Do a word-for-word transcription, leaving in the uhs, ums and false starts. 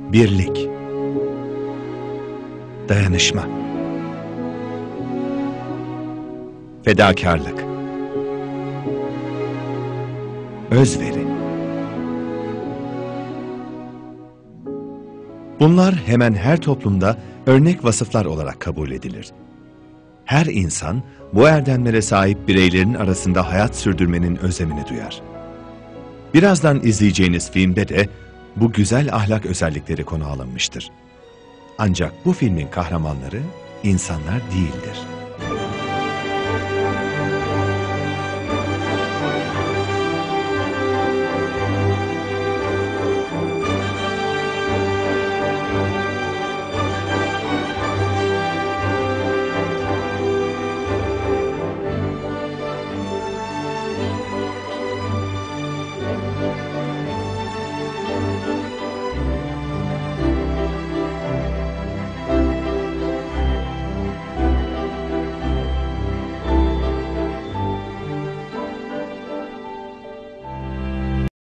birlik, dayanışma, fedakarlık, özveri. Bunlar hemen her toplumda örnek vasıflar olarak kabul edilir. Her insan bu erdemlere sahip bireylerin arasında hayat sürdürmenin özlemini duyar. Birazdan izleyeceğiniz filmde de bu güzel ahlak özellikleri konu alınmıştır. Ancak bu filmin kahramanları insanlar değildir.